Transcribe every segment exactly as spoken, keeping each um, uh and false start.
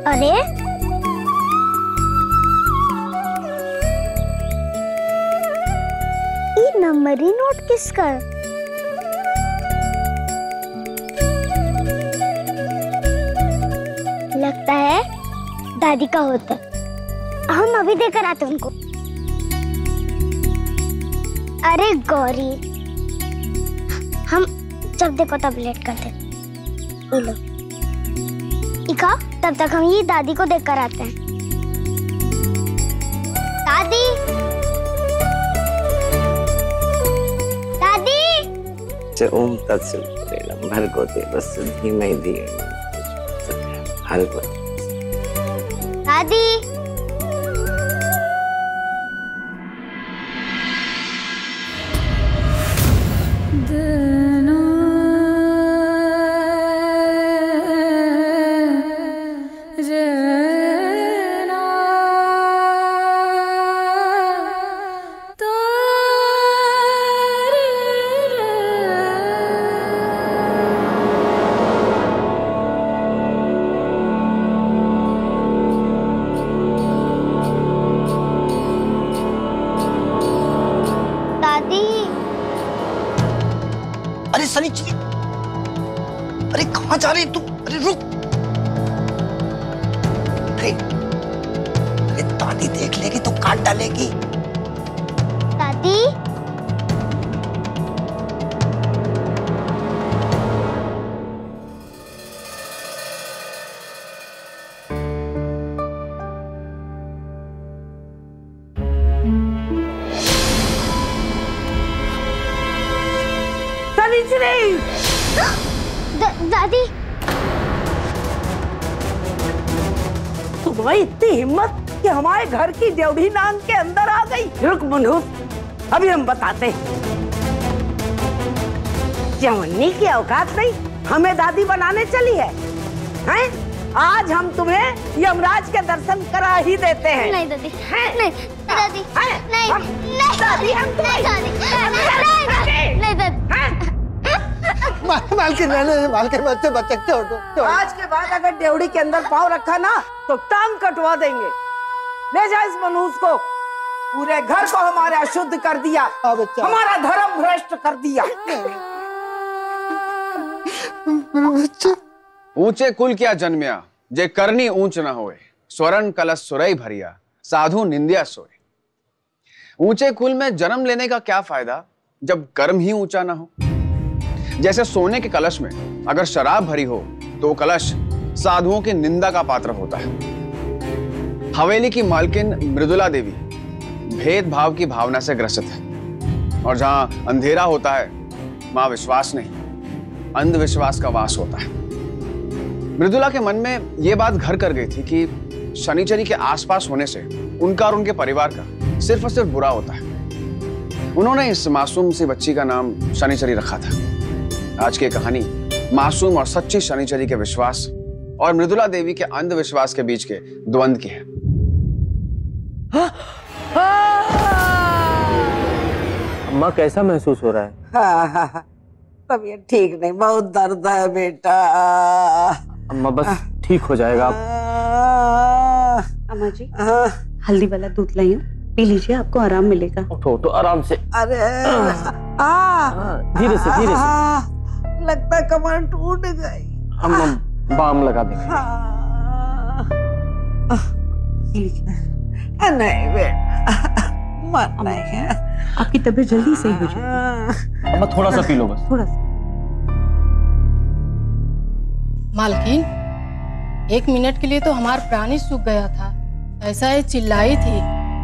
अरे ये नंबरी नोट किसका? लगता है दादी का होता। हम अभी देकर आते उनको। अरे गौरी, हम जब देखो तब लेट करते। ये लो, इका, तब तक हम ये दादी को देखकर आते हैं। दादी, दादी। ओम तत्सत भर्गोते वस्य धीमहि धियो भर्गोते। दादी, शनिचरी, अरे कहाँ जा रही तू? अरे रुक। अरे अरे दादी देख लेगी तो काट डालेगी। दादी, दा, दादी, तुम्हारी इतनी हिम्मत कि हमारे घर की ड्योढ़ी नांग के अंदर आ गई। रुक मनहूस, अभी हम बताते हैं। जवानी की औकात नहीं, हमें दादी बनाने चली है, हैं? आज हम तुम्हें यमराज के दर्शन करा ही देते हैं। नहीं दादी, नहीं दादी, नहीं नहीं दादी, हम नहीं दादी, नहीं दादी। मालकिन मालकिन बच्चे बच्चे छोड़ दो। आज के बाद अगर ड्योढ़ी के अंदर पाँव रखा ना तो टांग कटवा देंगे। ले जा इस मनहूस को। पूरे घर को हमारे अशुद्ध कर दिया, हमारा धर्म भ्रष्ट कर दिया। ऊंचे कुल क्या जन्मिया, जे करनी ऊंच न होए। स्वर्ण कलश सुरई भरिया, साधु निंदिया सोए। ऊंचे कुल में जन्म लेने का क्या फायदा जब कर्म ही ऊंचा ना हो। जैसे सोने के कलश में अगर शराब भरी हो तो कलश साधुओं की निंदा का पात्र होता है। हवेली की मालकिन मृदुला देवी भेदभाव की भावना से ग्रसित है, और जहां अंधेरा होता है वहां विश्वास नहीं, अंधविश्वास का वास होता है। मृदुला के मन में यह बात घर कर गई थी कि शनिचरी के आसपास होने से उनका और उनके परिवार का सिर्फ और सिर्फ बुरा होता है। उन्होंने इस मासूम सी बच्ची का नाम शनिचरी रखा था। आज की कहानी मासूम और सच्ची शनिचरी के विश्वास और मृदुला देवी के अंधविश्वास के बीच के द्वंद्व की है। अम्मा कैसा महसूस हो रहा है? हाँ, हाँ, हाँ। तबीयत ठीक नहीं, बहुत दर्द है बेटा। अम्मा बस ठीक हो जाएगा। अम्मा जी, हल्दी वाला दूध लाई हूं, पी लीजिए, आपको आराम मिलेगा। उठो उठो आराम से। अरे धीरे से धीरे से। लगता कमर टूट गई। अम्मा बाम लगा देंगे। नहीं बेटा, मत नहीं है। आपकी तबीयत जल्दी सही हो जाएगी। अम्मा थोड़ा सा पी लो बस। थोड़ा सा। मालकिन, एक मिनट के लिए तो हमारा प्राण ही सूख गया था। ऐसा ये चिल्लाई थी।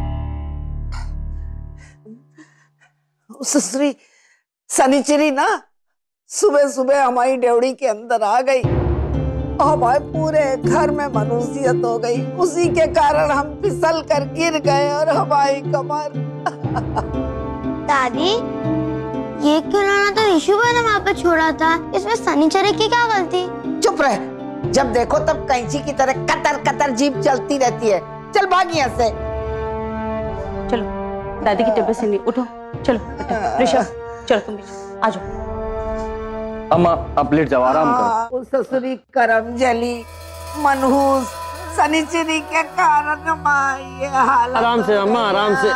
ससुरी शनिचरी ना सुबह सुबह हमारी ड्योढ़ी के अंदर आ गई और हमारे पूरे घर में मनूसियत हो गई। उसी के कारण हम फिसल कर गिर गए और हमारी कमर। दादी, ये खिलौना तो विशुआ ने वहाँ पे छोड़ा था, इसमें शनिचरी की क्या गलती? चुप रह, जब देखो तब कैंची की तरह कतर कतर जीभ चलती रहती है। चल भाग यहाँ से। चलो, दादी की तबीयत से नहीं, उठो चलो। ऋषभ चलो, तुम भी आ जाओ। अम्मा आप लेट जाओ, आराम करो। ससुरी करम जली, मनहूस शनिचरी के कारण माँ ये हालत। आराम से अम्मा, आराम से।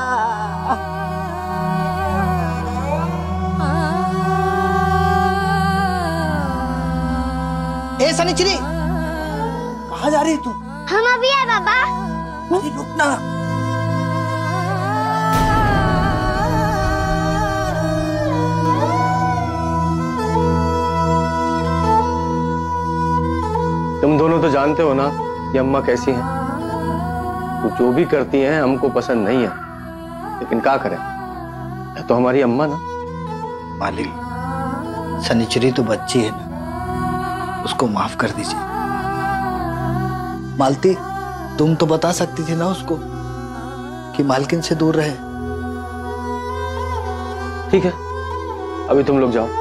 ए शनिचरी, कहाँ जा रही तू? हम अभी आए बाबा। अरे रुक ना। तुम दोनों तो जानते हो ना कि अम्मा कैसी हैं। वो जो भी करती हैं हमको पसंद नहीं है, लेकिन क्या करें, है तो हमारी अम्मा ना। मालिक, शनिचरी तो बच्ची है ना, उसको माफ कर दीजिए। मालती, तुम तो बता सकती थी ना उसको कि मालकिन से दूर रहे। ठीक है, अभी तुम लोग जाओ।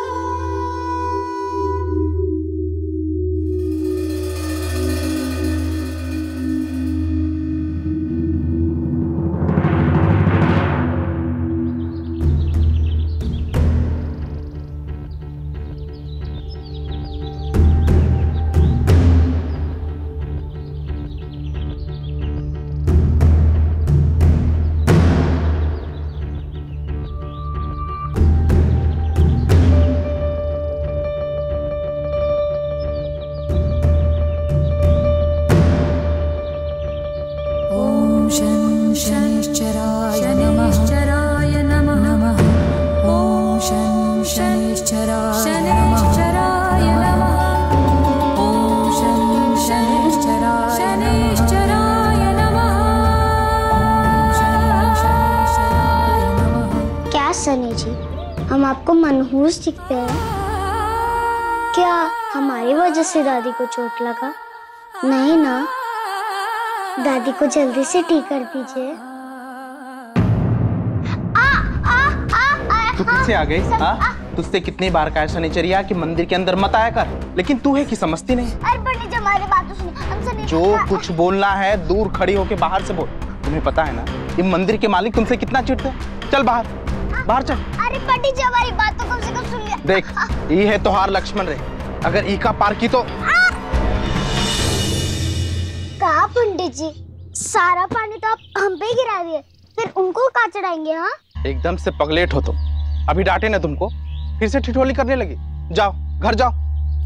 सनी जी, हम आपको मनहूस दिखते हैं क्या? हमारी वजह से दादी को चोट लगा? नहीं ना, दादी को जल्दी से ठीक कर दीजिए। तू किससे आ गई? हाँ, तुझसे कितनी बार कहा शनिचरिया कि मंदिर के अंदर मत आया कर, लेकिन तू है कि समझती नहीं। अरे पंडित जी, हमारी बात तो सुनिए। हम सनी जो कुछ बोलना है दूर खड़ी होके बाहर से बोल। तुम्हें पता है ना ये मंदिर के मालिक तुमसे कितना चिढ़ते हैं। चल बाहर, बाहर चल। अरे पंडित जी, हमारी बात तो कम से कम सुन लिया। देख, ये है तोहार लक्ष्मण रे, अगर ई का पार की तो। कहा पंडित जी, सारा पानी तो आप हम पे गिरा दिए, फिर उनको कहाँ चढ़ाएंगे? हाँ, एकदम से पगलेट हो तुम। अभी डांटे ना तुमको, फिर से ठिठोली करने लगी। जाओ घर जाओ।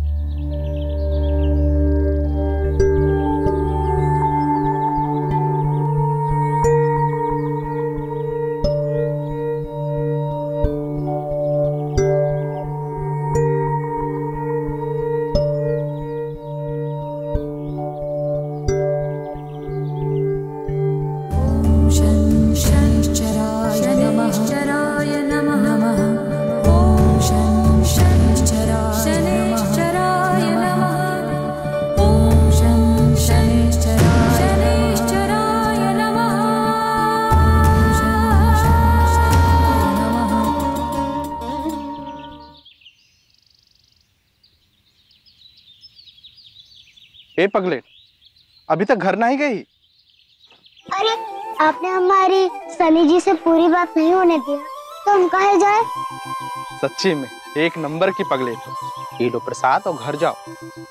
ए पगलेट, अभी तक घर नहीं गई? अरे आपने हमारी सनी जी से पूरी बात नहीं होने दिया, तो हम कहाँ जाए? सच्ची में एक नंबर की पगलेट। ये लो प्रसाद और घर जाओ।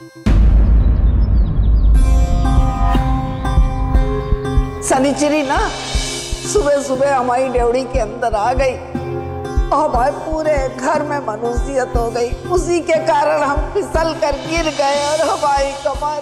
शनिचरी ना सुबह सुबह हमारी ड्योढ़ी के अंदर आ गई और भाई पूरे घर में मनुष्यत हो गई। उसी के कारण हम फिसल कर गिर गए और हमारी कमर।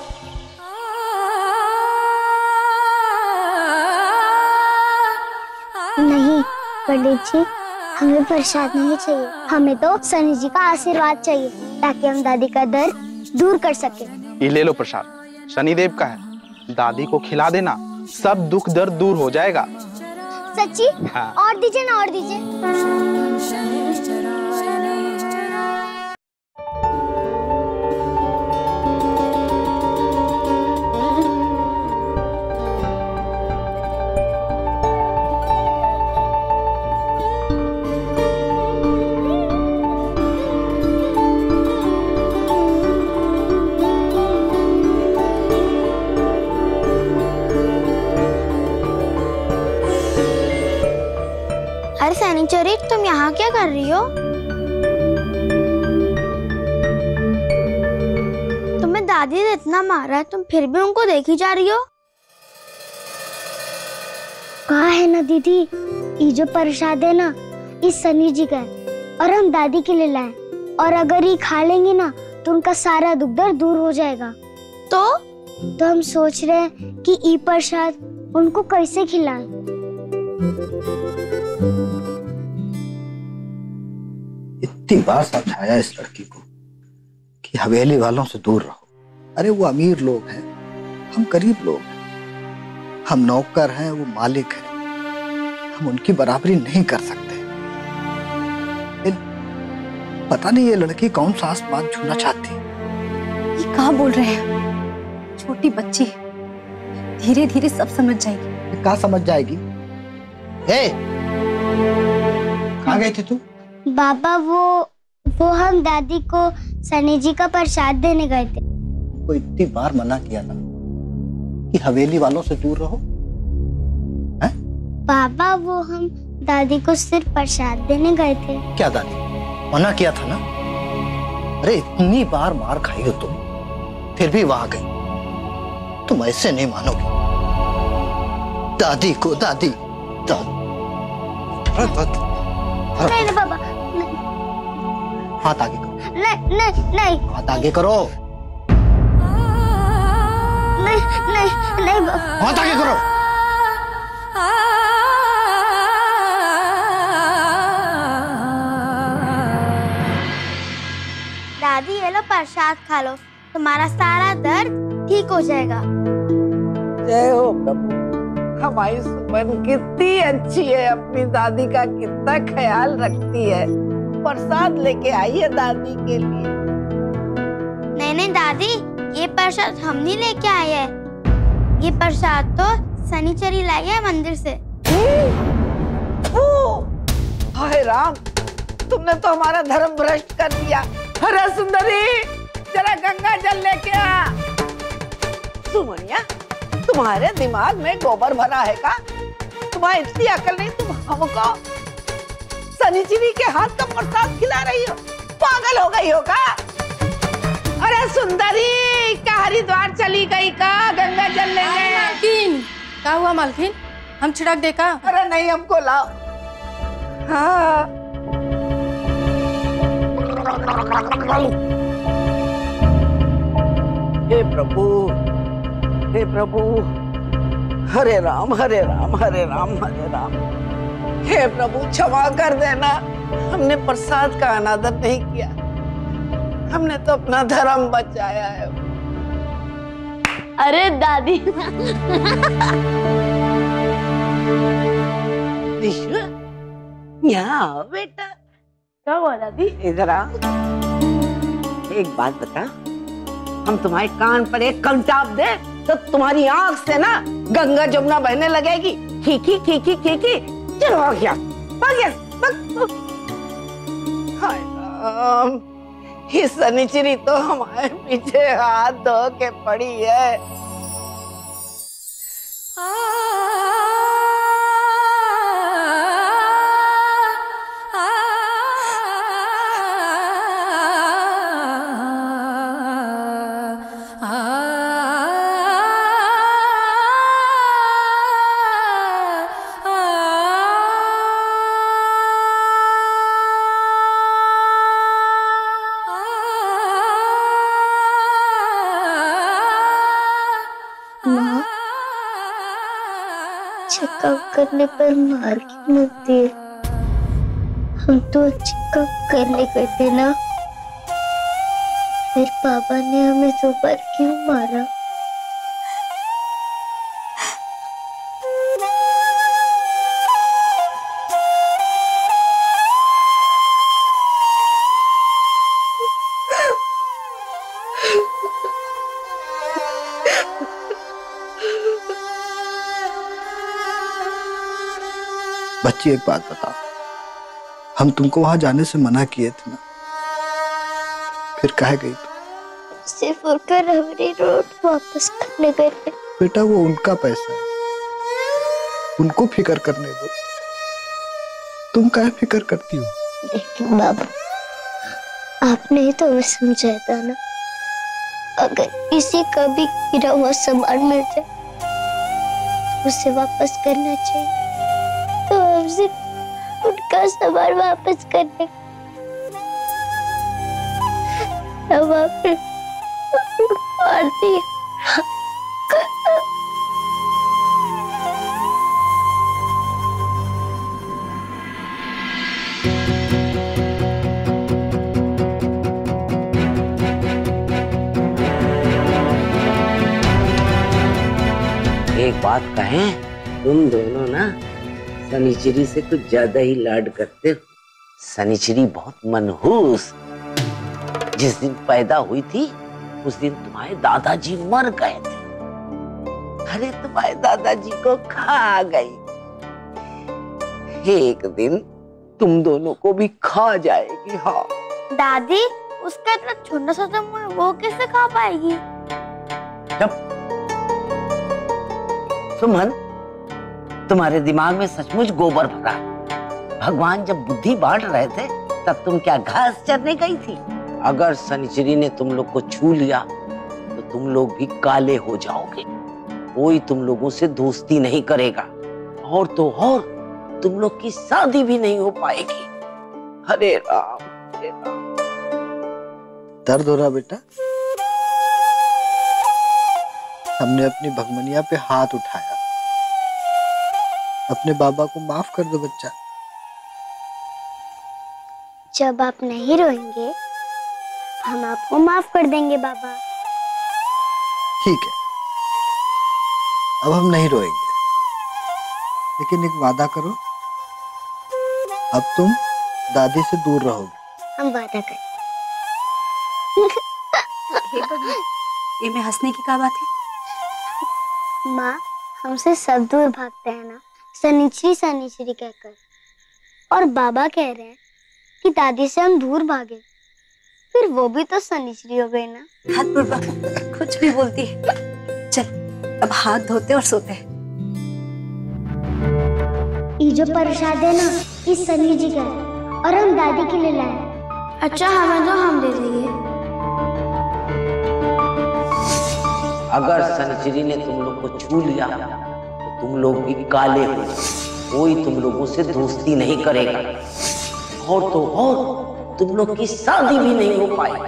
नहीं पंडित जी, हमें प्रसाद नहीं चाहिए, हमें तो सनी जी का आशीर्वाद चाहिए ताकि हम दादी का दर्द दूर कर सके। ये ले लो प्रसाद, शनिदेव का है, दादी को खिला देना, सब दुख दर्द दूर हो जाएगा। सच्ची? हाँ। और दीजिए ना, और दीजिए। अरे शनिचरी, तुम यहाँ क्या कर रही हो? तुम्हें दादी दादी ने इतना मारा है, तुम फिर भी उनको देखी जा रही हो। कहा है ना दीदी, ये जो प्रसाद है ना, इस सनी जी का है और हम दादी के लिए लाए, और अगर ये खा लेंगी ना तो उनका सारा दुख दर्द दूर हो जाएगा। तो तो हम सोच रहे हैं कि ये प्रसाद उनको कैसे खिलाएं। इतनी बार समझाया इस लड़की को कि हवेली वालों से दूर रहो। अरे वो अमीर लोग हैं, हम गरीब लोग हैं। हम नौकर हैं, वो मालिक हैं। हम उनकी बराबरी नहीं कर सकते। पता नहीं ये लड़की कौन सा आसमान छूना चाहती है। ये कहाँ बोल रहे हैं? छोटी बच्ची, धीरे धीरे सब समझ जाएगी। कहाँ समझ जाएगी? ए, कहाँ गई थी तू? बाबा वो वो हम दादी को सनी जी का प्रसाद देने गए थे। को इतनी बार मना किया ना कि हवेली वालों से दूर रहो। हैं? बाबा वो हम दादी को सिर्फ प्रसाद देने गए थे। क्या दादी? मना किया था ना। अरे इतनी बार मार खाई हो तुम, फिर भी वहां गई। तुम ऐसे नहीं मानोगे। दादी को दादी, दादी। अरे दादी। नहीं नहीं बाबा, हाथ आगे करो। नहीं नहीं नहीं, हाथ आगे करो। नहीं नहीं नहीं बाबा, हाथ आगे करो। दादी ये लो प्रसाद खा लो, तुम्हारा सारा दर्द ठीक हो जाएगा। जय हो प्रभु। हमारी सुमन कितनी अच्छी है, अपनी दादी का कितना ख्याल रखती है। प्रसाद लेके आई है दादी के लिए। नहीं नहीं दादी, ये प्रसाद हम नहीं लेके आए हैं। ये प्रसाद तो शनिचरी लाई है मंदिर से। हाय राम, तुमने तो हमारा धर्म भ्रष्ट कर दिया। अरे सुंदरी, जरा गंगा जल लेके आ। सुमनिया, तुम्हारे दिमाग में गोबर भरा है का? तुम्हारी इतनी अकल नहीं, तुम हमको शनिचरी के हाथ का प्रसाद खिला रही हो? पागल हो गई हो का? अरे सुंदरी, क्या हरिद्वार चली गई का गंगा जल लेने? मालकिन, क्या हुआ मालकिन? हम छिड़क दे का? अरे नहीं, हमको लाओ। हाँ। हे प्रभु, हे प्रभु, हरे राम हरे राम हरे राम हरे राम। हे प्रभु क्षमा कर देना, हमने प्रसाद का अनादर नहीं किया। हमने तो अपना धर्म बचाया है। अरे दादी। विश्व, यहाँ आओ बेटा। क्या हुआ दादी? इधर आ। एक बात बता, हम तुम्हारे कान पर एक कंटाप दे तो तुम्हारी आंख से ना गंगा जमुना बहने लगेगी। खीखी खीखी खीखी। चलो आ गया, आ गया। हाय राम, ये शनिचरी तो हमारे पीछे हाथ धो के पड़ी है। चेकअप करने पर मार क्यों मिलती है? हम तो चेकअप करने गए थे ना, फिर पापा ने हमें दो बार क्यों मारा? बच्ची एक बात बताओ, हम तुमको वहां जाने से मना किए थे ना, फिर काहे गई तुम? सिर्फ उनका रबड़ी रोड वापस करने गए थे। बेटा वो उनका पैसा है, उनको फिक्र करने दो। तुम काहे फिक्र करती हो? लेकिन बाबा, आपने ही तो हमें समझाया था ना अगर किसी का भी गिरा हुआ सामान मिल जाए उसे वापस करना चाहिए, तो हमसे उनका सामान वापस करने मार दिया। एक बात कहें, तुम दोनों ना शनिचरी से कुछ ज्यादा ही लाड करते हो। शनिचरी बहुत मनहूस, जिस दिन पैदा हुई थी उस दिन तुम्हारे दादाजी मर गए थे। अरे तुम्हारे दादाजी को खा गई, एक दिन तुम दोनों को भी खा जाएगी। हाँ दादी, उसका इतना छोटा सा तो मुंह है, वो कैसे खा पाएगी? जब सुमन, तुम्हारे दिमाग में सचमुच गोबर भरा। भगवान जब बुद्धि बांट रहे थे तब तुम क्या घास चरने गई थी? अगर शनिचरी ने तुम लोग को छू लिया तो तुम लोग भी काले हो जाओगे। कोई तुम लोगों से दोस्ती नहीं करेगा, और तो और तुम लोग की शादी भी नहीं हो पाएगी। हरे राम, हरे राम। दर्द हो रहा बेटा? हमने अपनी भगमनिया पे हाथ उठाया। अपने बाबा को माफ कर दो बच्चा। जब आप नहीं रोएंगे हम आपको माफ कर देंगे बाबा। ठीक है, अब हम नहीं रोएंगे, लेकिन एक वादा करो, अब तुम दादी से दूर रहोगे। हम वादा करते। ये में हंसने की क्या बात है? माँ, हमसे सब दूर भागते हैं ना, शनिचरी शनिचरी कहकर, और बाबा कह रहे हैं कि दादी से हम दूर भागे, फिर वो भी तो शनिचरी हो गई ना। हाथ बुड़बा, कुछ भी बोलती है। चल अब हाथ धोते और सोते हैं। ये जो प्रसाद है ना, इस शनि जी का है, और हम दादी के लिए लाए। अच्छा, हमें तो हम दे देंगे। अगर शनिचरी ने तुम लोग को छू लिया तो तुम लोग भी काले हो जाओगे। कोई तुम लोगों से दोस्ती नहीं करेगा, और तो और तुम लोग की शादी भी नहीं हो पाएगी।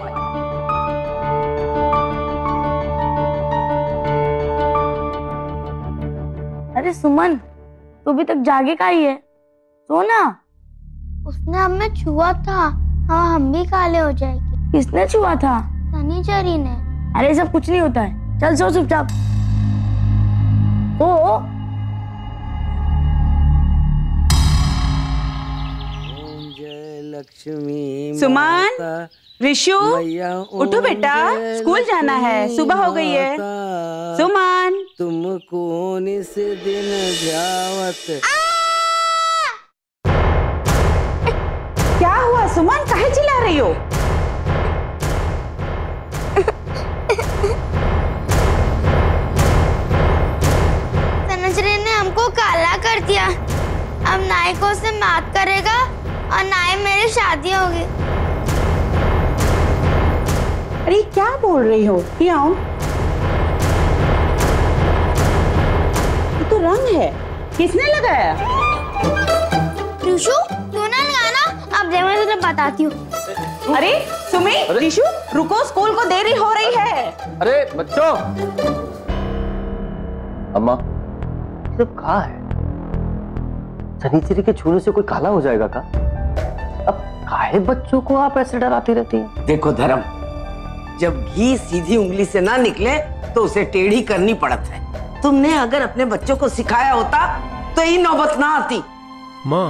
अरे सुमन, तू अभी तक जागे का ही है, सो ना। उसने हमें छुआ था, हाँ हम भी काले हो जाएंगे। किसने छुआ था? शनिचरी ने। अरे सब कुछ नहीं होता है, चल सो चुपचाप। ओ लक्ष्मी सुमन, ऋषु, उठो बेटा, स्कूल जाना है, सुबह हो गई है। सुमन, तुमको निस दिन जावत। क्या हुआ सुमन, काहे चिल्ला रही हो? शनिचरी ने हमको काला कर दिया, अब नाई को से मात करेगा और नाई मेरी शादी होगी। अरे क्या बोल रही हो? ये आओ, ये तो रंग है, किसने लगाया? ऋषु, तू ना लगाना, अब दे मैं तुझे बताती हूँ। अरे सुमी, ऋषु रुको, स्कूल को देरी हो रही है। अरे बच्चों, अम्मा सिर्फ कहा है शनिचरी के छूने से कोई काला हो जाएगा का? अब काहे बच्चों को आप ऐसे डराती रहती हैं? देखो धर्म, जब घी सीधी उंगली से ना निकले तो उसे टेढ़ी करनी पड़त है। तुमने अगर अपने बच्चों को सिखाया होता तो ये नौबत ना आती। माँ,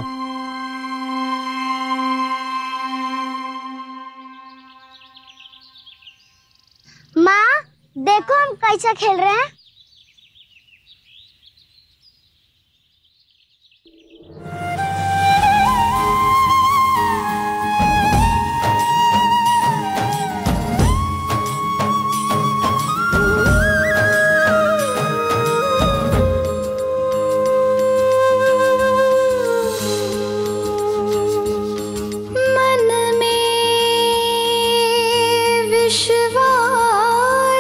माँ देखो हम कैसा खेल रहे हैं। मन में विश्वास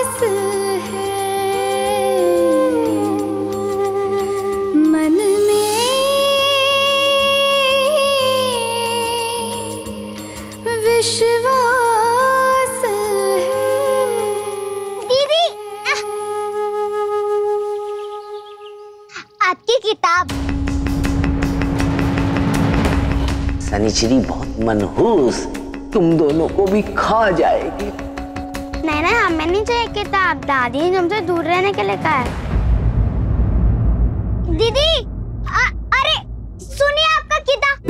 आपकी किताब। शनिचरी बहुत मनहूस तुम दोनों को भी खा जाएगी। नहीं नहीं, हमें नहीं चाहिए किताब, दादी ने हमसे दूर रहने के लिए कहा है। दीदी आ, अरे सुनिए आपका किताब।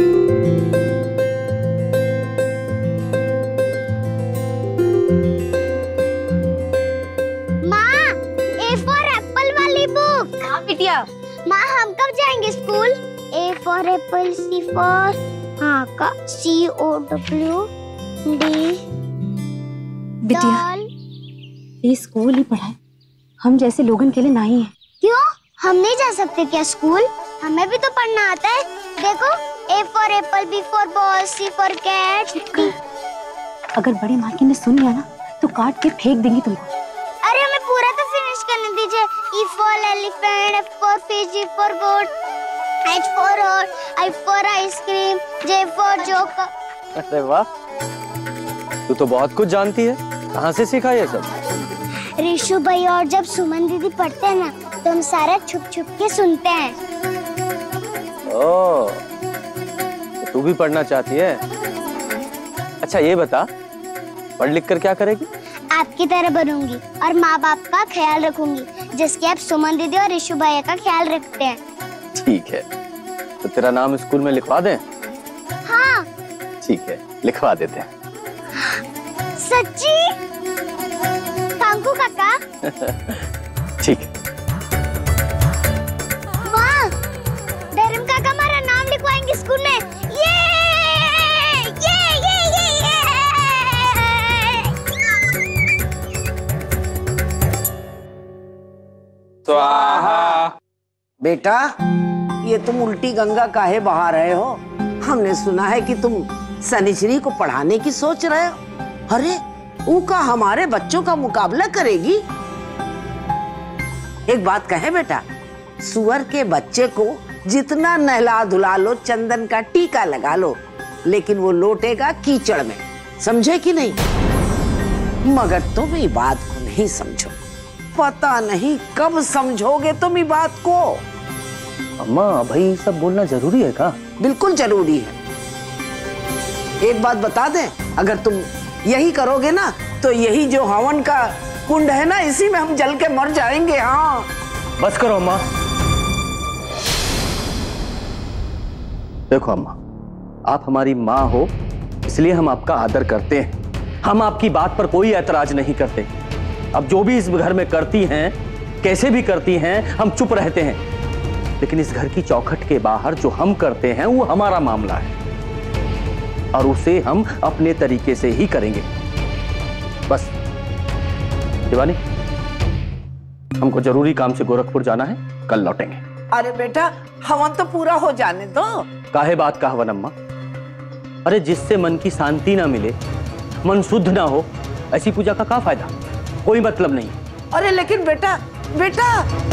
माँ, ए फॉर एप्पल वाली बुक। हाँ बिटिया। माँ हम कब जाएंगे school? A for apple, C for हाँ का, सी ओ डब्ल्यू डी। बिटिया ये स्कूल ही पढ़ाए, हम जैसे लोगन के लिए नहीं है। क्यों, हम नहीं जा सकते क्या स्कूल? हमें भी तो पढ़ना आता है। देखो, A for apple, B for ball, C for cat. अगर बड़ी मालकिन ने सुन लिया ना तो काट के फेंक देंगी तुमको। अरे हमें पूरा तो फिनिश करने दीजिए। E for elephant, F for fish, G for goat, H for hot, I for ice cream, J for joker. अरे वाह, तू तो बहुत कुछ जानती है। कहाँ से सीखा ये सब? ऋषु भैया और जब सुमन दीदी पढ़ते हैं ना तो हम सारा छुप छुप के सुनते हैं। ओह, तो तू भी पढ़ना चाहती है? अच्छा ये बता, पढ़ लिख कर क्या करेगी? आपकी तरह बनूंगी और माँ बाप का ख्याल रखूंगी, जिसके आप सुमन दीदी और ऋषु भैया का ख्याल रखते हैं। ठीक है, तो तेरा नाम स्कूल में लिखवा दें? हाँ ठीक है, लिखवा देते हैं। सच्ची? कांकू काका। ठीक है। वाह, धर्म काका हमारा नाम लिखवाएंगे स्कूल में। ये ये ये ये स्वाहा। बेटा, ये तुम उल्टी गंगा काहे बहा रहे हो? हमने सुना है कि तुम शनिचरी को पढ़ाने की सोच रहे हो। अरे उनका हमारे बच्चों का मुकाबला करेगी? एक बात कहे बेटा, सुअर के बच्चे को जितना नहला धुला लो, चंदन का टीका लगा लो, लेकिन वो लौटेगा कीचड़ में। समझे कि नहीं? मगर तुम ये बात को नहीं समझो। पता नहीं कब समझोगे तुम ये बात को। अम्मा भाई सब बोलना जरूरी है का? बिल्कुल जरूरी है। एक बात बता दें, अगर तुम यही करोगे ना तो यही जो हवन का कुंड है ना, इसी में हम जल के मर जाएंगे। हाँ बस करो अम्मा। देखो अम्मा, आप हमारी माँ हो इसलिए हम आपका आदर करते हैं। हम आपकी बात पर कोई ऐतराज नहीं करते। अब जो भी इस घर में करती हैं, कैसे भी करती हैं, हम चुप रहते हैं। लेकिन इस घर की चौखट के बाहर जो हम करते हैं वो हमारा मामला है और उसे हम अपने तरीके से ही करेंगे। बस शिवानी, हमको जरूरी काम से गोरखपुर जाना है, कल लौटेंगे। अरे बेटा, हवन तो पूरा हो जाने दो। काहे बात का हवन अम्मा? अरे जिससे मन की शांति ना मिले, मन शुद्ध ना हो, ऐसी पूजा का क्या फायदा? कोई मतलब नहीं। अरे लेकिन बेटा बेटा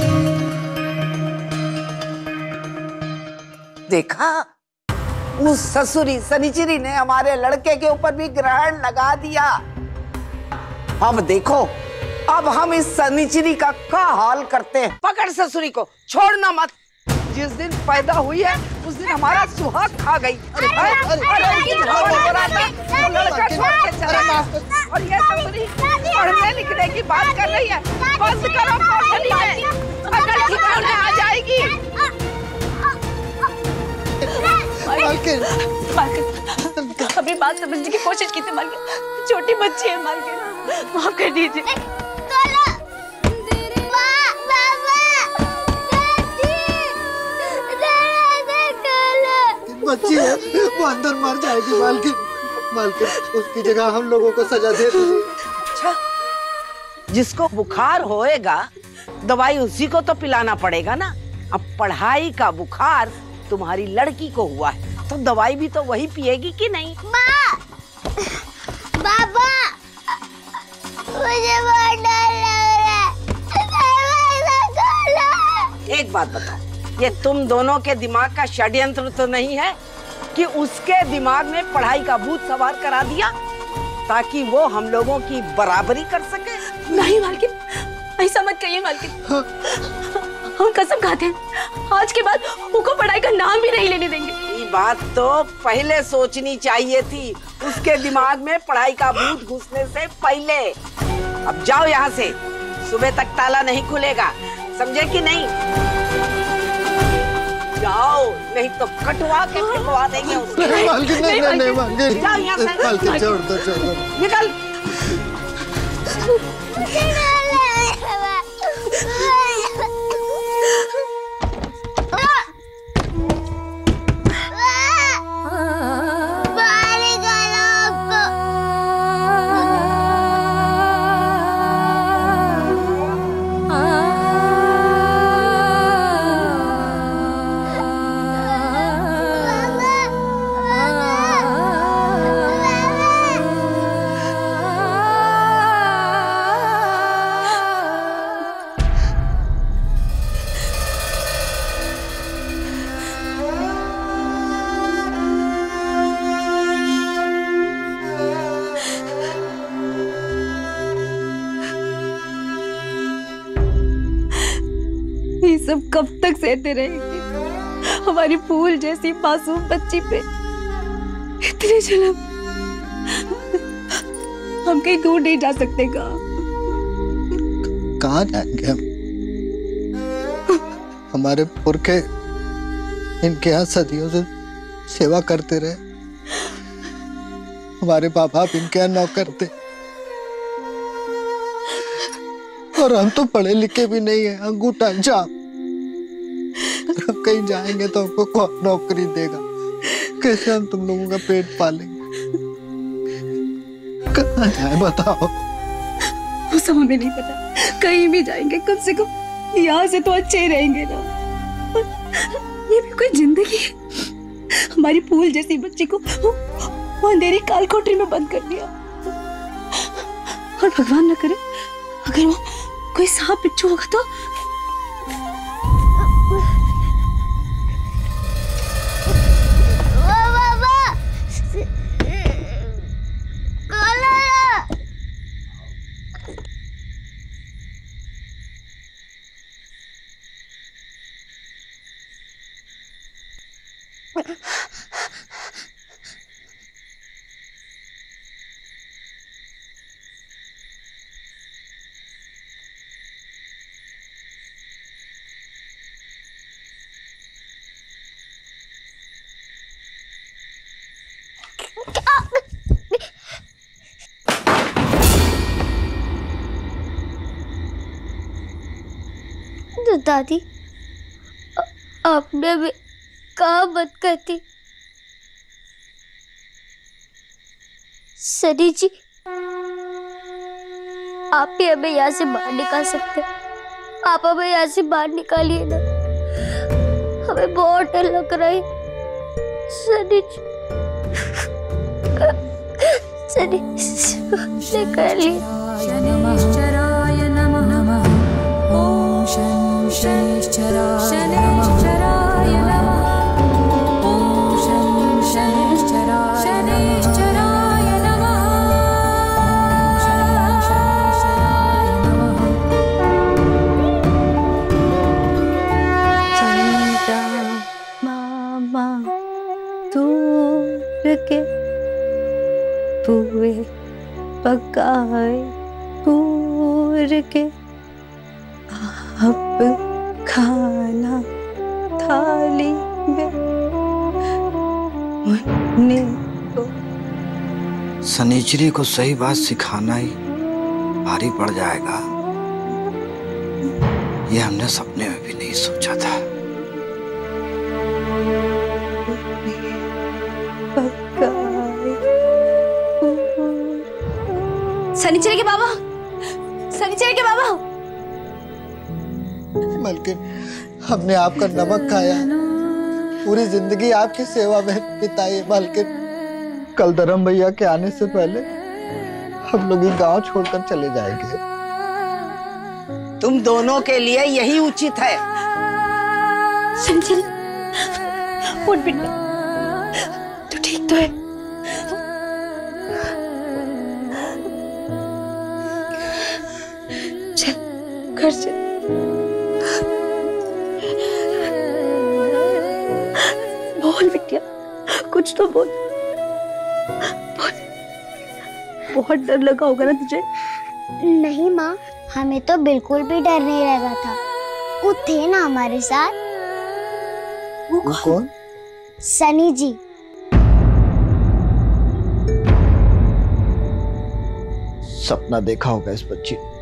देखा, उस ससुरी शनिचरी ने हमारे लड़के के ऊपर भी ग्रहण लगा दिया। अब देखो, अब हम इस शनिचरी का क्या हाल करते हैं। पकड़ ससुरी को, छोड़ना मत। जिस दिन पैदा हुई है उस दिन हमारा सुहाग खा गई। अरे अरे अरे लड़का छोड़ के चला गया और ये ससुरी पढ़ने लिखने की बात कर रही है। बंद करो पढ़ने में, अगर ठिकाने आ जाएगी। मालकिन, मालकिन, अपनी बात समझने की कोशिश की थी मालकिन। छोटी बच्ची है मालकिन, माफ कर दीजिए। बच्ची है, वो अंदर मर जाएगी मालकिन। मालकिन, उसकी जगह हम लोगों को सजा दे दीजिए। अच्छा, जिसको बुखार होएगा दवाई उसी को तो पिलाना पड़ेगा ना। अब पढ़ाई का बुखार तुम्हारी लड़की को हुआ है तो दवाई भी तो वही पिएगी कि नहीं? माँ, बाबा, मुझे बहुत डर लग रहा है। एक बात बताओ, ये तुम दोनों के दिमाग का षड्यंत्र तो नहीं है कि उसके दिमाग में पढ़ाई का भूत सवार करा दिया ताकि वो हम लोगों की बराबरी कर सके? नहीं मालकिन, ऐसा मत कहिए मालकिन। हम कसम खाते हैं, आज के बाद उनको पढ़ाई का नाम भी नहीं लेने देंगे। ये बात तो पहले सोचनी चाहिए थी, उसके दिमाग में पढ़ाई का भूत घुसने से पहले। अब जाओ यहाँ से, सुबह तक ताला नहीं खुलेगा, समझे कि नहीं? जाओ, नहीं तो कटवा के फेंकवा देंगे उसको। नहीं मालकिन, नहीं नहीं नहीं मालकिन, जाओ यहाँ से। मालकिन छोड़ दो, छोड़ दो। निकल। ये सब कब तक सहते रहेंगे? हमारी फूल जैसी मासूम बच्ची पे इतने जुल्म। हम कहीं दूर नहीं जा सकते का? कहाँ जाएंगे हम? हमारे पुरखे इनके यहाँ सदियों से सेवा करते रहे, हमारे माँ बाप इनके यहाँ नौकर थे, और हम तो पढ़े लिखे भी नहीं है, अंगूठा छाप। हम कहीं जाएंगे तो हमको कौन नौकरी देगा? कैसे हम तुम लोगों का पेट पालेंगे? कहाँ जाए बताओ? वो सब हमें नहीं पता, कहीं भी जाएंगे कम से कम यहाँ से तो अच्छे ही रहेंगे ना। ये भी कोई जिंदगी है? हमारी फूल जैसी बच्ची को वो अंधेरी काल कोठरी में बंद कर दिया। और भगवान न करे अगर वो कोई सांप बिच्छू होगा तो? तो दादी, आपने भी कहा मत करती। सनी जी, आप ही हमें यहाँ से बाहर निकाल सकते हैं। आप हमें यहाँ से बाहर निकालिए ना, हमें बहुत डर लग रहा है। सनी जी, सनी निकालिए। शनिश्चराय नमः। ओम शनिश्चराय नमः। ओम शनिश्चराय नमः। मामा दूर के पुए पकाए पूर के, अब खाना थाली में मुन्ने को। शनिचरी को सही बात सिखाना ही भारी पड़ जाएगा, ये हमने सपने में भी नहीं सोचा था। शनिचरी के बाबा, शनिचरी के बाबा। मालकिन, हमने आपका नमक खाया, पूरी जिंदगी आपकी सेवा में बिताई है मालकिन। कल धर्म भैया के आने से पहले हम लोग ये गांव छोड़कर चले जाएंगे। तुम दोनों के लिए यही उचित है। शनिचरी, उठ बेटा, तू ठीक तो है? चल घर चल। कुछ तो बोल बोल। बहुत डर लगा होगा ना तुझे? नहीं माँ, हमें तो बिल्कुल भी डर नहीं लगा था। वो थे ना हमारे साथ। वो कौन? सनी जी। सपना देखा होगा इस बच्ची ने।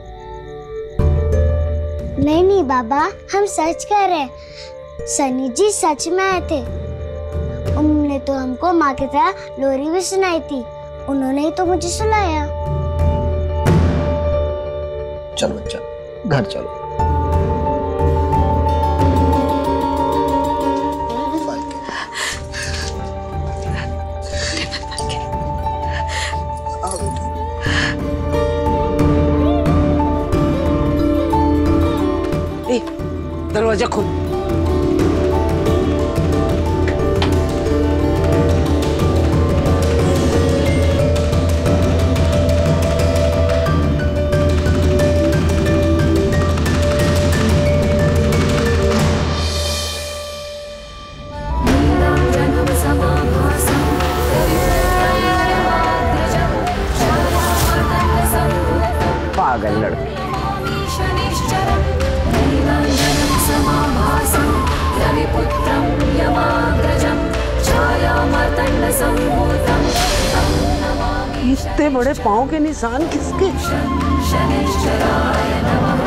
नहीं नहीं बाबा, हम सच कह रहे हैं। सनी जी सच में आए थे। उन्होंने तो हमको माँ की तरह लोरी भी सुनाई थी। उन्होंने ही तो मुझे सुनाया। चलो बच्चा, घर चलो। दरवाजा खोल। पागल लड़के। इतने बड़े पाँव के निशान किसके? शनिश्चराय नमः।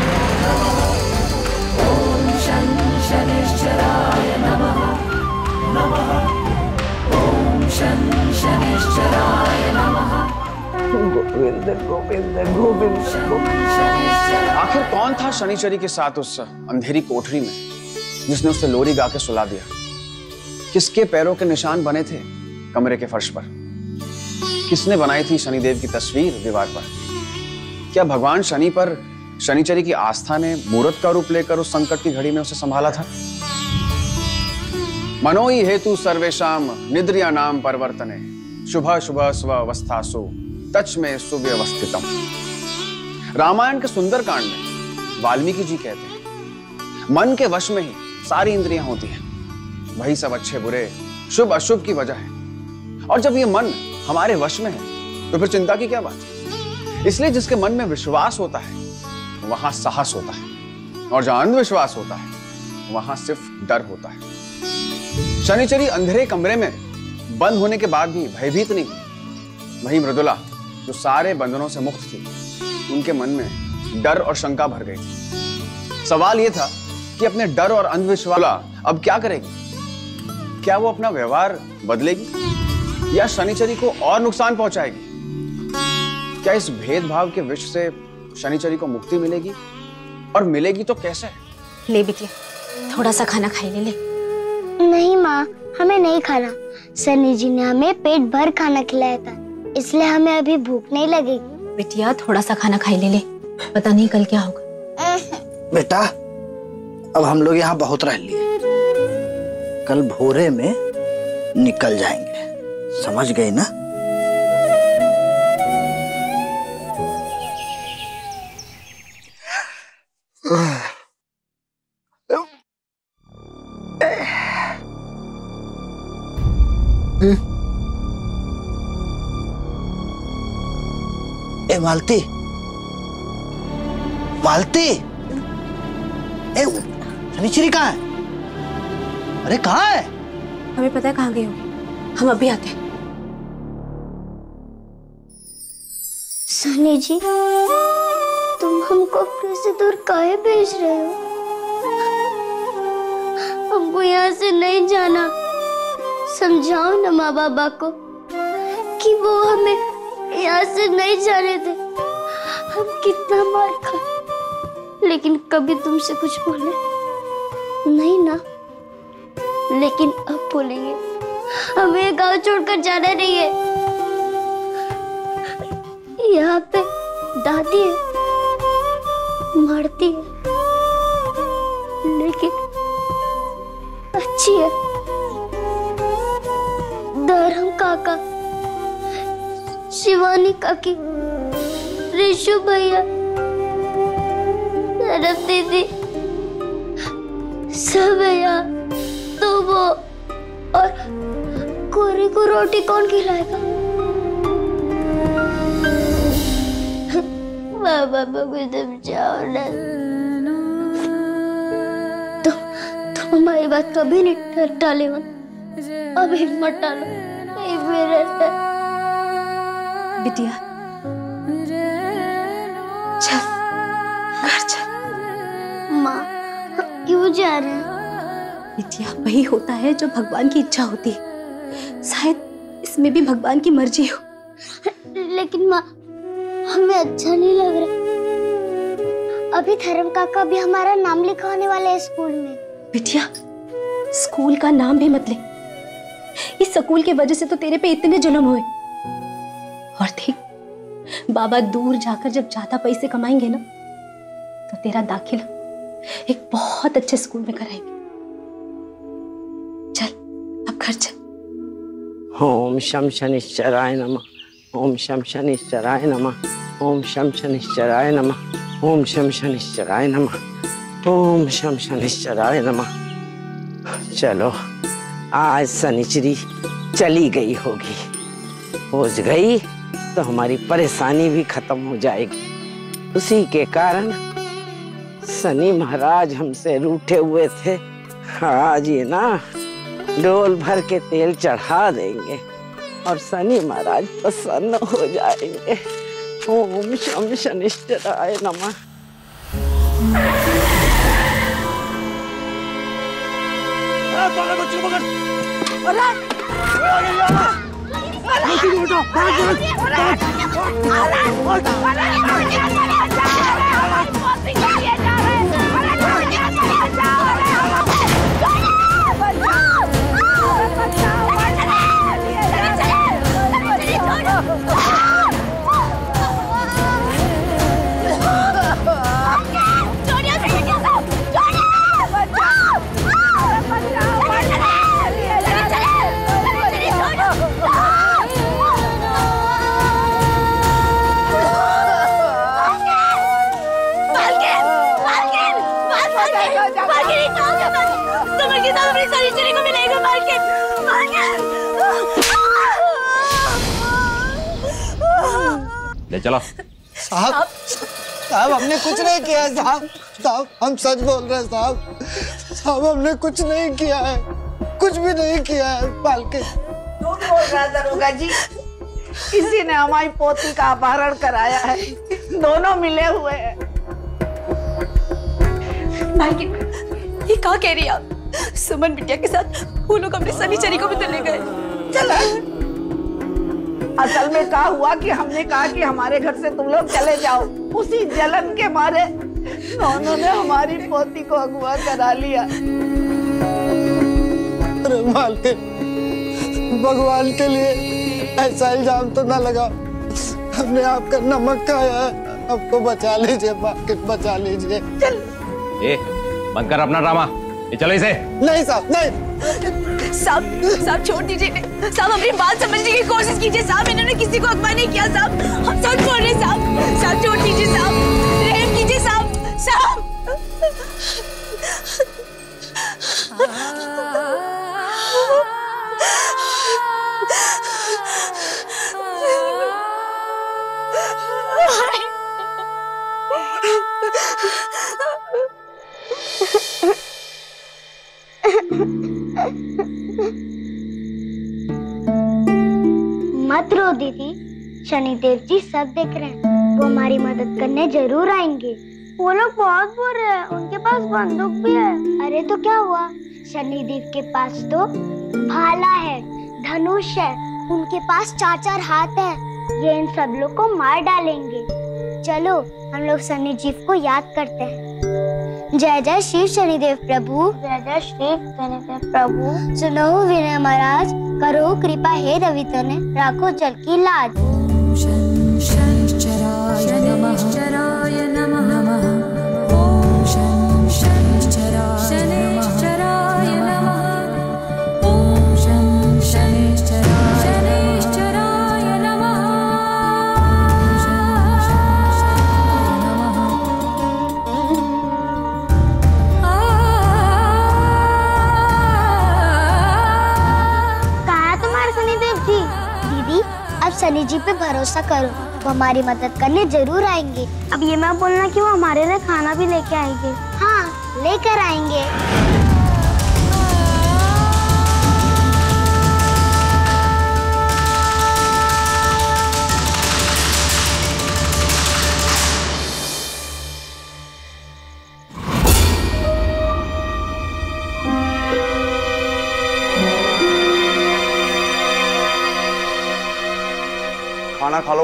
ओम शनिश्चराय नमः। नमः। ओम शनिश्चराय नमः। गोविंद गोविंद गोविंद गोविंद। आखिर कौन था शनिचरी के साथ उस अंधेरी कोठरी में जिसने उसे लोरी गा के सुला दिया? किसके पैरों के निशान बने थे कमरे के फर्श पर? किसने बनाई थी शनिदेव की तस्वीर दीवार पर? क्या भगवान शनि पर शनिचरी की आस्था ने मूर्त का रूप लेकर उस संकट की घड़ी में उसे संभाला था? मनोई हेतु सर्वेशाम निद्रिया नाम परिवर्तने शुभ शुभ स्वस्थासु तच में सुव्यवस्थितम। रामायण के सुंदर कांड में वाल्मीकि जी कहते हैं, मन के वश में ही सारी इंद्रियां होती हैं, वही सब अच्छे बुरे शुभ अशुभ की वजह है। और जब ये मन हमारे वश में है तो फिर चिंता की क्या बात? इसलिए जिसके मन में विश्वास होता है वहां साहस होता है, और जहां अंधविश्वास होता है वहां सिर्फ डर होता है। शनिचरी अंधेरे कमरे में बंद होने के बाद भी भयभीत नहीं। वही मृदुला जो सारे बंधनों से मुक्त थी, उनके मन में डर और शंका भर गई थी। सवाल यह था कि अपने डर और अंधविश्वास अब क्या करेगी? क्या वो अपना व्यवहार बदलेगी या शनिचरी को और नुकसान पहुंचाएगी? क्या इस भेदभाव के विष से शनिचरी को मुक्ति मिलेगी, और मिलेगी तो कैसे? ले बिटिया, थोड़ा सा खाना खाई ले ले। नहीं माँ, हमें नहीं खाना। सनी जी ने हमें पेट भर खाना खिलाया था, इसलिए हमें अभी भूख नहीं लगेगी। बिटिया थोड़ा सा खाना खाई ले ले, पता नहीं कल क्या होगा। बेटा अब हम लोग यहाँ बहुत रह लिए, कल भोरे में निकल जाएंगे, समझ गई ना? ए मालती, मालती, ए शनिचरी कहाँ है? अरे कहाँ है? हमें पता है कहाँ गई होगी, हम अभी आते हैं। सनी जी, तुम हमको अपने से दूर काहे भेज रहे हो? हमको यहाँ से नहीं जाना। समझाओ ना माँ बाबा को कि वो हमें यहाँ से नहीं जाने दे। हम कितना मार खाए, लेकिन कभी तुमसे कुछ बोले नहीं ना। लेकिन अब बोलेंगे, हमें गांव छोड़कर जाना नहीं है। यहाँ पे दादी है, मारती है, लेकिन अच्छी है। धर्म काका, शिवानी काकी, रिशु भैया, सरफ दीदी, सब है यहाँ। तो वो और मम्मी को रोटी कौन खिलाएगा? पापा को समझाओ ना। तो तुम हमारी बात कभी नहीं टाले मत, अभी मत टालो। मेरा बिटिया चल घर चल। माँ क्यों जा रहे हैं? बिटिया वही होता है जो भगवान की इच्छा होती है, शायद इसमें भी भगवान की मर्जी हो। लेकिन माँ हमें अच्छा नहीं लग रहा। अभी धर्म काका भी हमारा नाम लिखवाने वाले हैं स्कूल में। बिटिया स्कूल का नाम भी मत ले, इस स्कूल की वजह से तो तेरे पे इतने जुल्म हुए। और देख बाबा दूर जाकर जब ज्यादा पैसे कमाएंगे ना तो तेरा दाखिला एक बहुत अच्छे स्कूल में कराएंगे। चल अब घर चल। ओम शम शनिश्चराय नमः, ओम शम शनिश्चराय नमः, ओम शम शनिश्चराय नमः, ओम शम शनिश्चराय नमः, ओम शम शनिश्चराय नमः। चलो आज शनिचरी चली गई होगी, हो गई तो हमारी परेशानी भी खत्म हो जाएगी। उसी के कारण शनि महाराज हमसे रूठे हुए थे, आज ये ना डोल भर के तेल चढ़ा देंगे और शनि महाराज प्रसन्न हो जाएंगे। ओम शम शनिश्चराय नमः। ले चलो। साहब साहब हमने कुछ नहीं किया है साहब। साहब हम सच बोल रहे हैं साहब। साहब हमने कुछ नहीं किया है, कुछ भी नहीं किया है। पालके झूठ बोल रहा दरोगा जी, किसी ने हमारी पोती का अपहरण कराया है, दोनों मिले हुए हैं। मालकिन ये क्या कह रही है आप? सुमन बिटिया के साथ वो लोग अपने शनिचरी को भी तो ले गए। चल असल में क्या हुआ कि हमने कहा कि हमारे घर से तुम लोग चले जाओ, उसी जलन के मारे उन्होंने हमारी पोती को अगवा करा लिया। अरे मालकिन भगवान के लिए ऐसा इल्जाम तो ना लगा, हमने आपका नमक खाया है, आपको बचा लीजिए मालकिन, बचा लीजिए। चल ए बंद कर अपना ड्रामा, ये चलो इसे। नहीं साहब नहीं। साहब साहब छोड़ दीजिए, साहब अपनी बात समझने की कोशिश कीजिए। साहब इन्होंने किसी को अगवा नहीं किया साहब, हम सब छोड़ रहे साहब। साहब छोड़ दीजिए साहब, रहम कीजिए साहब। साहब मत रो दीदी, शनिदेव जी सब देख रहे हैं, वो हमारी मदद करने जरूर आएंगे। वो लोग बहुत बुरे हैं, उनके पास बंदूक भी है। अरे तो क्या हुआ, शनिदेव के पास तो भाला है, धनुष है, उनके पास चार चार हाथ है, ये इन सब लोग को मार डालेंगे। चलो हम लोग शनिदेव को याद करते हैं। जय जय शिव शनिदेव प्रभु, जय जय शिव शनिदेव प्रभु। सुनो विनय महाराज, करो कृपा हे रवितने, राखो जल की लाज। शनिश्चराय नमः, शनिश्चराय नमः, ओम शनिश्चराय नमः, ओम शनिश्चराय नमः। कहा तुम्हारे शनिदेव सनी जी पे भरोसा करो, वो हमारी मदद करने जरूर आएंगे। अब ये मैं बोलना कि वो हमारे लिए खाना भी लेके आएंगे। हाँ, लेकर आएंगे। खाना खा लो।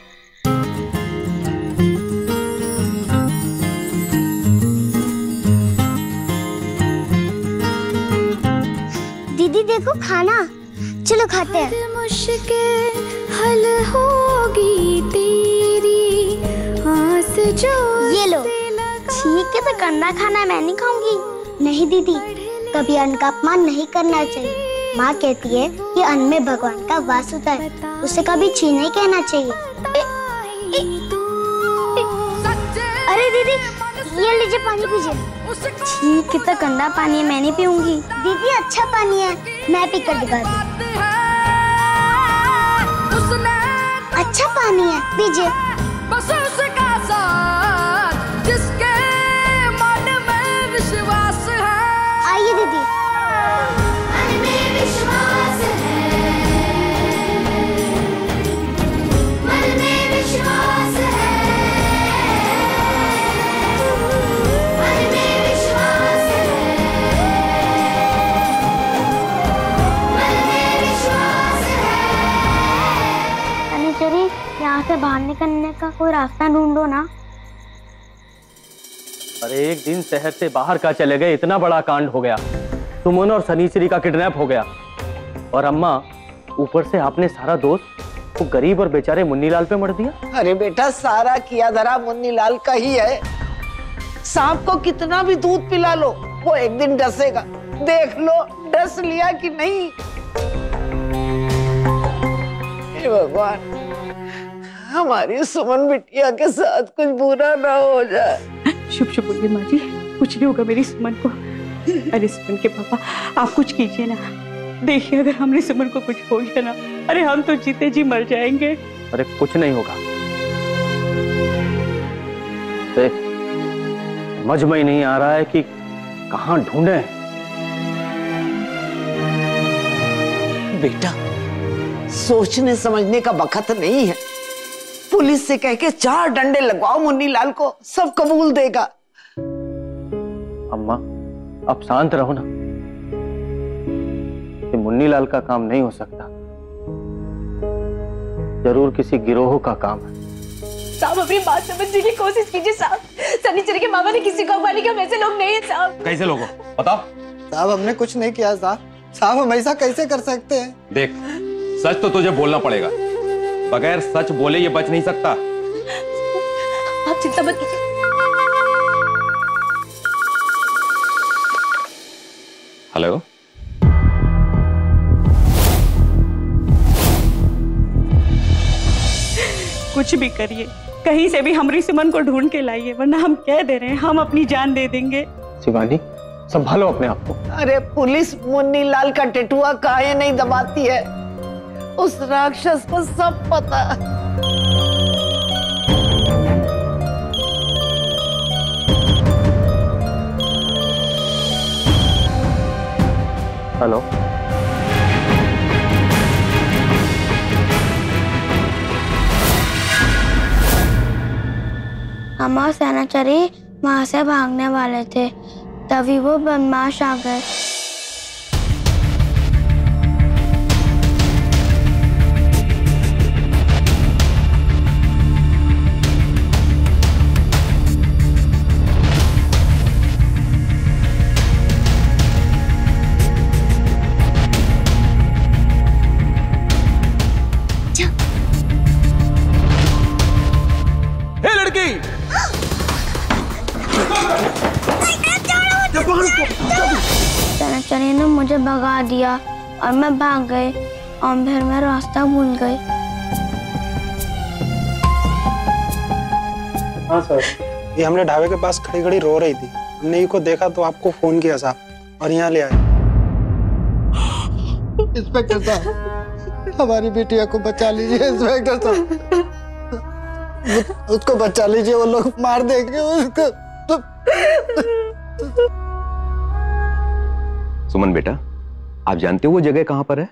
दीदी देखो खाना, चलो खाते हैं। मुश्किल हल होगी तेरी आस जो ये लो। ठीक है, तो गंदा खाना मैं नहीं खाऊंगी। नहीं दीदी, कभी अन्न का अपमान नहीं करना चाहिए। माँ कहती है कि अन्न में भगवान का वास होता है, उसे कभी छी नहीं कहना चाहिए। ए, ए, अरे दीदी, ये लीजिए पानी पीजिए। ठीक, कितना गंदा पानी है, मैं नहीं पीऊंगी। दीदी अच्छा पानी है, मैं पी कर दिखाती हूँ। अच्छा पानी है, पीजिए। बस उसका साथ जिसके मन में विश्वास है। आइए दीदी। मन में विश्वास है, मन में विश्वास है, मन में विश्वास है, मन में विश्वास है। शनिचरी, यहाँ से बाहर निकलने का कोई रास्ता ढूंढो ना। अरे एक दिन शहर से बाहर का चले गए, इतना बड़ा कांड हो गया। सुमन और शनिचरी का किडनैप हो गया, और अम्मा ऊपर से आपने सारा दोष वो गरीब और बेचारे मुन्नीलाल पे मर दिया। अरे बेटा, सारा किया धरा मुन्नीलाल का ही है। सांप को कितना भी दूध पिला लो, वो एक दिन डसेगा। देख लो डस लिया कि नहीं। हे भगवान, हमारी सुमन बिटिया के साथ कुछ बुरा ना हो जाए। शुभ शुभ बोलिए माँ जी, कुछ नहीं होगा मेरी सुमन को। अरे सुमन के पापा, आप कुछ कीजिए ना। देखिए अगर हमने सुमन को कुछ हो गया ना, अरे हम तो जीते जी मर जाएंगे। अरे कुछ नहीं होगा। देख, समझ में ही नहीं आ रहा है कि कहाँ ढूंढे। बेटा, सोचने समझने का वक्त नहीं है। पुलिस से कह के चार डंडे लगवाओ मुन्नीलाल को, सब कबूल देगा। अम्मा अब शांत रहो ना। ये मुन्नीलाल का काम नहीं हो सकता, जरूर किसी गिरोह का काम है। साहब अपनी बात समझने की कोशिश कीजिए साहब। शनिचरी के मामा ने किसी को अगवा नहीं किया, वैसे लोग नहीं है साहब। कैसे लोग हो बताओ। साहब हमने कुछ नहीं किया साहब। साहब हम ऐसा कैसे कर सकते हैं? देख, सच तो तुझे बोलना पड़ेगा, बगैर सच बोले ये बच नहीं सकता। आप चिंता मत कीजिए। हेलो, कुछ भी करिए, कहीं से भी हमारी सुमन को ढूंढ के लाइए, वरना हम कह दे रहे हैं हम अपनी जान दे देंगे। शिवानी, संभालो अपने आप को। अरे पुलिस मुन्नीलाल का टेटुआ काहे नहीं दबाती है? उस राक्षस को सब पता। हेलो, हम और शनिचरी वहां से भागने वाले थे, तभी वो बदमाश आ गए। शनिचरी ने मुझे भगा दिया और मैं भाग गई और फिर मैं रास्ता भूल गई। हाँ सर, ये हमने ढाबे के पास खड़ी खड़ी रो रही थी, हमने इनको देखा तो आपको फोन किया साहब और यहाँ ले आए। इंस्पेक्टर साहब, हमारी बिटिया को बचा लीजिए इंस्पेक्टर साहब, उसको बचा लीजिए, वो लोग मार देंगे उसको। तो... सुमन बेटा, आप जानते हो वो जगह कहां पर है?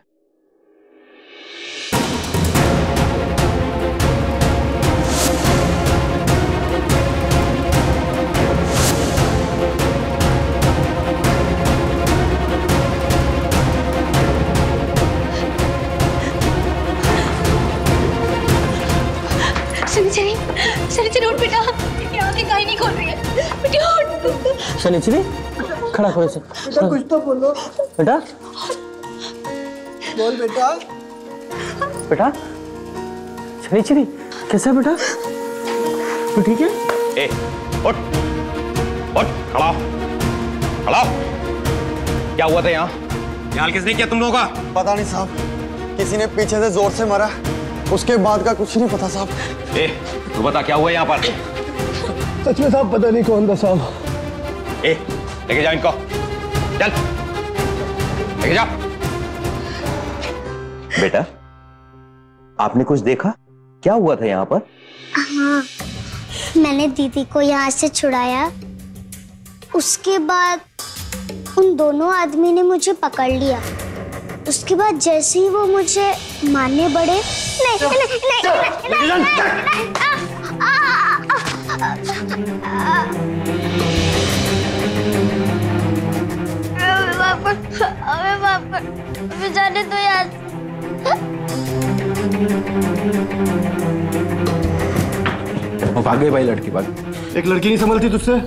शनिचरी, शनिचरी उठ बेटा, यहाँ की कहीं नहीं खोल रही है। बेटा उठ। शनिचरी खड़ा हो से। बेटा कुछ तो बोलो। बेटा बोल बेटा। बेटा शनिचरी कैसा बेटा? तू ठीक है? ए, उठ, उठ, खड़ा हो, खड़ा हो। क्या हुआ था यहाँ? यहाँ हाल किसने किया तुम लोगों का? पता नहीं साहब, किसी ने पीछे से जोर से मारा, उसके बाद का कुछ नहीं पता साहब। ए, तू बता क्या हुआ यहाँ पर? सच में साहब पता नहीं कौन था साहब। ए, लेके जा इनको, चल, लेके जा। बेटा, आपने कुछ देखा? क्या हुआ था यहाँ पर? हाँ, मैंने दीदी को यहाँ से छुड़ाया, उसके बाद उन दोनों आदमी ने मुझे पकड़ लिया। उसके बाद जैसे ही वो मुझे मारने बढ़े, नहीं नहीं नहीं नहीं हमें वापस हमें जाने दो यार। भाग गई भाई लड़की, भाग। एक लड़की नहीं संभलती तुझसे?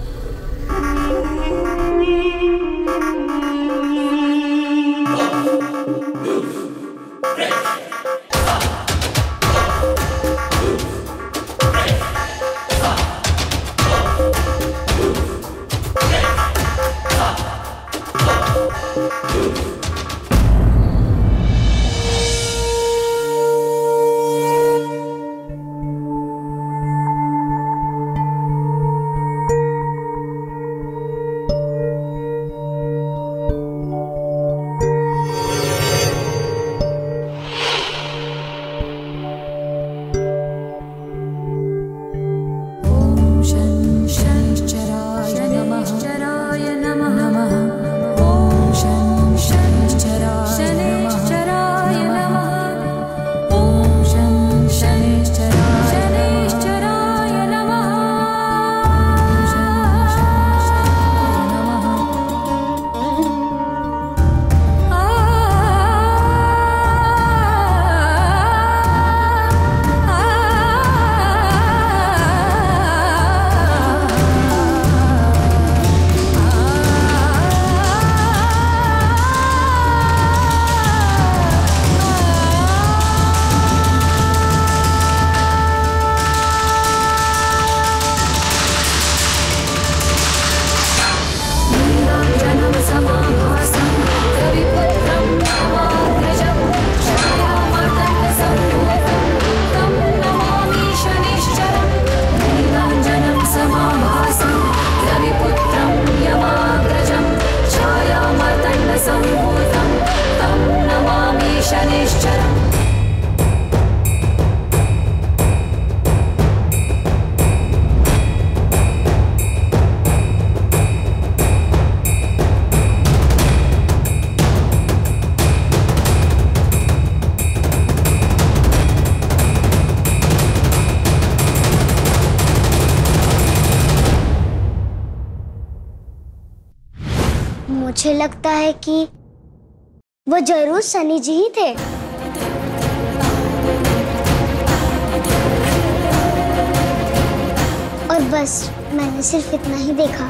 मुझे लगता है कि वो जरूर सनी जी ही थे। और बस मैंने सिर्फ इतना ही देखा।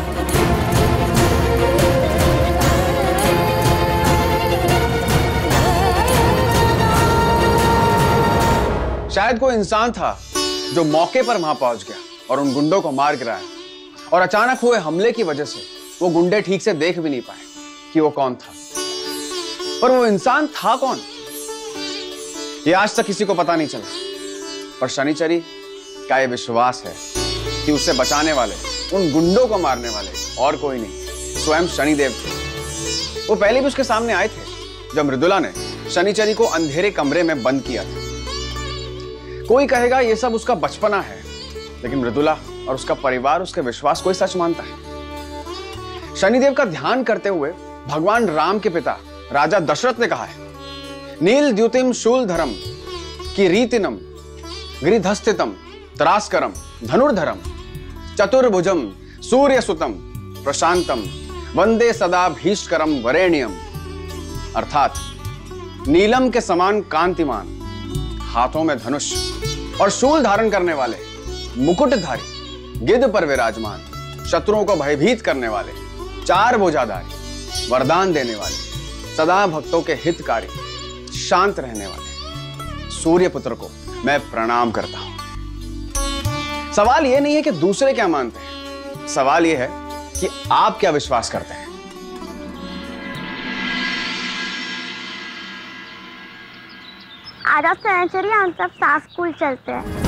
शायद कोई इंसान था जो मौके पर वहां पहुंच गया और उन गुंडों को मार गिराया, और अचानक हुए हमले की वजह से वो गुंडे ठीक से देख भी नहीं पाए कि वो कौन था। पर वो इंसान था कौन, ये आज तक किसी को पता नहीं चला। पर शनिचरी का ये विश्वास है कि उसे बचाने वाले, उन गुंडों को मारने वाले और कोई नहीं, स्वयं शनिदेव थे। वो पहले भी उसके सामने आए थे जब मृदुला ने शनिचरी को अंधेरे कमरे में बंद किया था। कोई कहेगा ये सब उसका बचपना है, लेकिन मृदुला और उसका परिवार उसके विश्वास को ही सच मानता है। शनिदेव का ध्यान करते हुए भगवान राम के पिता राजा दशरथ ने कहा है, नील द्युतिम शूलधरम किरीटिनम गिरिधस्थितम त्रास्करम धनुर्धरम चतुर्भुजम सूर्यसुतम प्रशांतम वंदे सदा भीष्करम वरेण्यम। अर्थात नीलम के समान कांतिमान, हाथों में धनुष और शूल धारण करने वाले, मुकुटधारी, गिद्ध पर विराजमान, शत्रुओं को भयभीत करने वाले, चार भुजाधारी, वरदान देने वाले, सदा भक्तों के हितकारी, शांत रहने वाले सूर्य पुत्र को मैं प्रणाम करता हूं। सवाल यह नहीं है कि दूसरे क्या मानते हैं, सवाल यह है कि आप क्या विश्वास करते हैं। आज आप शनिचरी हम सब साथ स्कूल चलते हैं।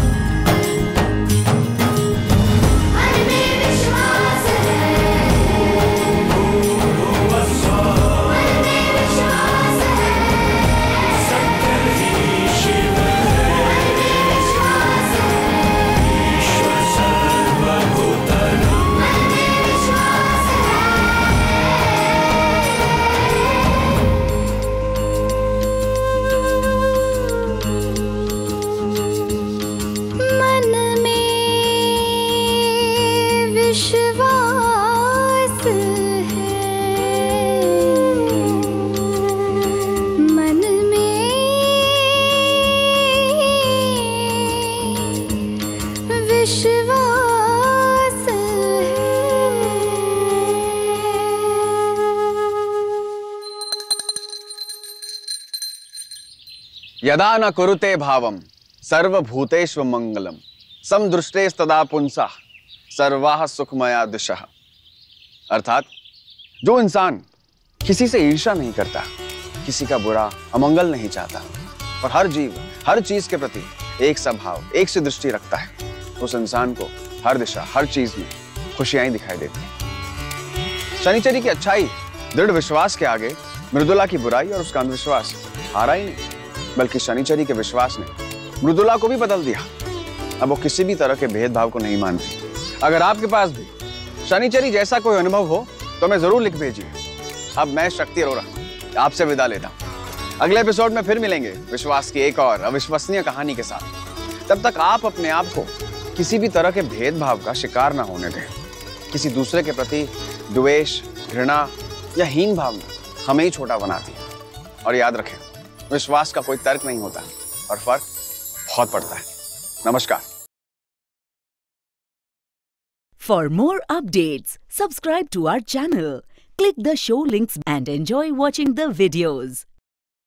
यदा न कुरुते भावम सर्वभूतेषु मंगलम समदृष्टेस्तदा पुंसः सर्वाः सुखमया दिशः। अर्थात जो इंसान किसी से ईर्ष्या नहीं करता, किसी का बुरा अमंगल नहीं चाहता और हर जीव हर चीज के प्रति एक स्वभाव, एक सी दृष्टि रखता है, उस इंसान को हर दिशा, हर चीज में खुशियां ही दिखाई देती हैं। शनिचरी की अच्छाई, दृढ़ विश्वास के आगे मृदुला की बुराई और उसका अंधविश्वास हारा ही नहीं, बल्कि शनिचरी के विश्वास ने मृदुला को भी बदल दिया। अब वो किसी भी तरह के भेदभाव को नहीं मानती। अगर आपके पास भी शनिचरी जैसा कोई अनुभव हो तो मैं जरूर लिख भेजिए। अब मैं शक्ति अरोरा आपसे विदा लेता हूं। अगले एपिसोड में फिर मिलेंगे विश्वास की एक और अविश्वसनीय कहानी के साथ। तब तक आप अपने आप को किसी भी तरह के भेदभाव का शिकार ना होने दें। किसी दूसरे के प्रति द्वेष, घृणा या हीन भावना हमें ही छोटा बनाती है। और याद रखें, विश्वास का कोई तर्क नहीं होता और फर्क बहुत पड़ता है। नमस्कार। For more updates, subscribe to our channel, click the show links and enjoy watching the videos.